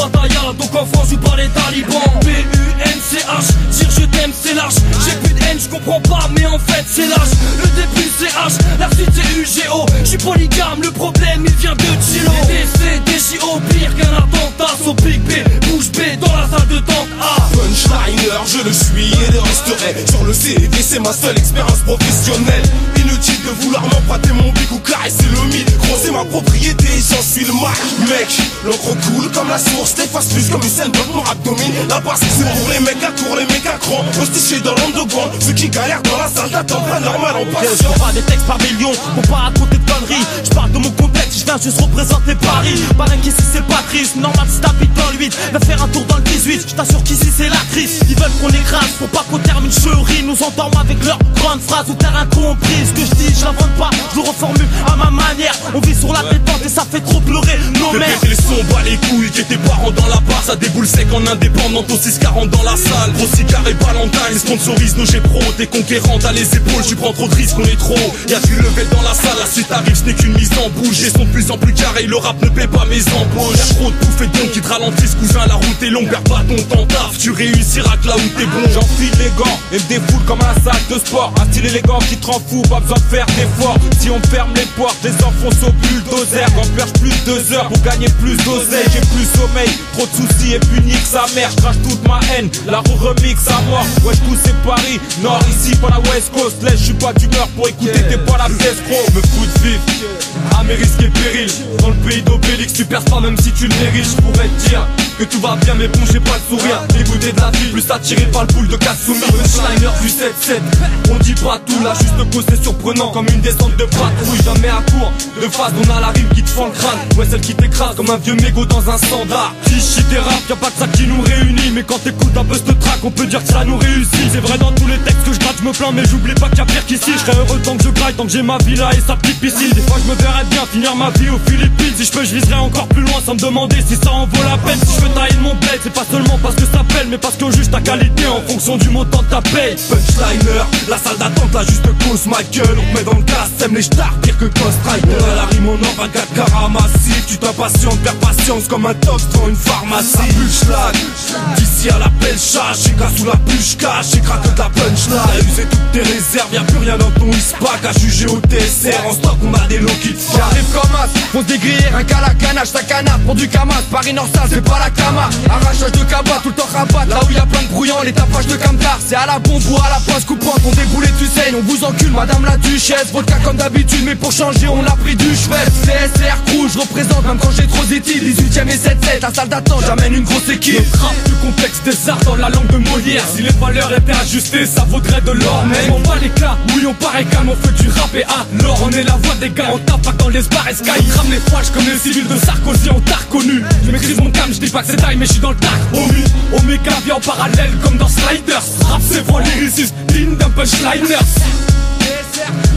bataillard, donc enfant joue par les talibans. B-U-N-C-H, dire je t'aime c'est lâche. J'ai plus de haine, je comprends pas mais en fait c'est lâche. Le début c'est H, la suite c'est U-G-O. J'suis polygame, le problème il vient de Chilo. DC, DJO, pire qu'un attentat. So Big B, bouge B dans la salle de tente A. Punchliner, je le suis et le resterai. Sur le CV, c'est ma seule expérience professionnelle. Inutile de vouloir m'emprunter mon bic ou caresser le micro. C'est ma propriété, j'en suis le mac. Mec, l'encre coule comme la source, t'effaces plus comme une scène de mon abdomen. La passe c'est pour les mecs à court, les mecs à cran. Postichés dans l'underground, ceux qui galèrent dans la salle d'attente, pas normal en patience. Je pas des textes par millions, pour pas raconter de conneries. Je parle de mon complexe, je viens juste représenter Paris. Pareil qu'ici c'est pas triste, normal si t'habites dans le 8. Va faire un tour dans le 18, je t'assure qu'ici c'est la crise. Ils veulent qu'on écrase, faut pas qu'on termine chérie. Nous entendons avec leurs grandes phrases, ou terrain compris. Ce que je dis, je l'invente pas, je le reformule à ma manière. On vit sur la détente et ça fait trop pleurer nos mères. Les sons bat les couilles, qui tes parents dans la barre. Ça déboule sec en indépendant, au 640 dans la salle. Gros cigare et Valentine, sponsorise nos G-Pro. Des conquérants à les épaules, tu prends trop de risques, on est trop. Y'a du level dans la salle, la suite arrive, ce n'est qu'une mise en bouche. Ils sont de plus en plus carrés, le rap ne paie pas mes embauches. Y'a trop de bouffe et donc qui te ralentissent, cousin, la route est longue, perds pas ton temps taf. Tu réussiras que là où t'es bon. J'enfile les gants et me défoule comme un sac de sport. Un style élégant qui te rend fou, pas besoin de faire d'efforts. Si on ferme les portes, les enfonce au bulldozer. Quand perche plus de 2 heures pour gagner plus d'oseille. J'ai plus sommeil, trop de soucis et puis nique sa mère. J'crache toute ma haine, la roue remix à mort. Ouais tout c'est Paris, nord ici pas la West Coast. Laisse, j'suis pas d'humeur pour écouter, t'es pas la pièce pro. Me fous de vivre, à mes risques et périls. Dans le pays d'Obélix, tu perds pas même si tu n'es riche. J'pourrais te dire que tout va bien mais bon j'ai pas le sourire. Dégoûté de la vie, plus attiré par le pool de Kasumi. Punchliner du 7-7, on dit pas tout là, juste cause c'est surprenant. Comme une descente de patrouille, jamais à court. De face, on a la rime qui te fend le crâne. Ouais celle qui t'écrase comme un vieux mégot dans un standard. Fichi des rap, y'a pas que ça qui nous réunit. Mais quand t'écoutes un peu ce track, on peut dire que ça nous réussit. C'est vrai dans tous les textes que je gratte, je me plains. Mais j'oublie pas qu'il y a pire qu'ici. Je serais heureux tant que je graille, tant que j'ai ma villa et sa petite piscine. Des fois je me verrais bien finir ma vie aux Philippines. Si je peux, je viserais encore plus loin sans me demander si ça en vaut la peine. Si je veux tailler mon bled, c'est pas seulement parce que ça pèle, mais parce que juste ta qualité en fonction du montant de ta paye. Punchliner, la salle d'attente, la juste cause ma gueule. On te met dans le casse, t'aimes les stars, pire que Ghost Rider. La rime en or, 24 carats massifs. Tu t'impatientes, perds patience comme un tox dans une pharmacie. Punchliner, d'ici à la belle chasse, j'écrase sous la bûche cache, j'écrase de la punchline. T'as usé toutes tes réserves, y'a plus rien dans ton ispac à juger au TSR. En stock, on a des lots qui te frappent. J'arrive comme as, faut se dégriller, un cas la canage, ta canard pour du camas. Paris Nord sale, c'est pas la cama. Arrachage de cabas, tout le temps rabat. Là où y'a plein de brouillants, les tapages de camtar. C'est à la bombe ou à la poisse coupante, on déboule et tu saignes. On vous encule, madame la duchesse. Vodka comme d'habitude, mais pour changer, on a pris du chevet. CSR crew, je représente même quand j'ai trop zétile. 18ème et 7-7, la salle d'attente, j'amène une grosse équipe. Le rap plus complexe des arts dans la langue de Molière. Si les valeurs étaient ajustées, ça vaudrait de l'or. Mais on bat les cas, oui on paraît calme, on fait du rap et alors on est la voix des gars. On tape pas dans les bars et sky. On crame les flash comme les civils de Sarkozy, on t'a reconnu. Je maîtrise mon calme, je dis pas que c'est taille, mais je suis dans le tac. Omega vient en parallèle comme dans Sliders. Rap c'est vrai, lyriciste, digne d'un punchliner.